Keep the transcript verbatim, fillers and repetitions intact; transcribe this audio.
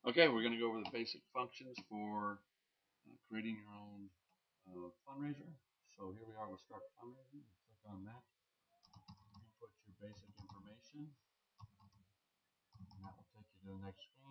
Okay, we're going to go over the basic functions for uh, creating your own uh, fundraiser. So here we are with Start Fundraising. Click on that. Input your basic information, and that will take you to the next screen.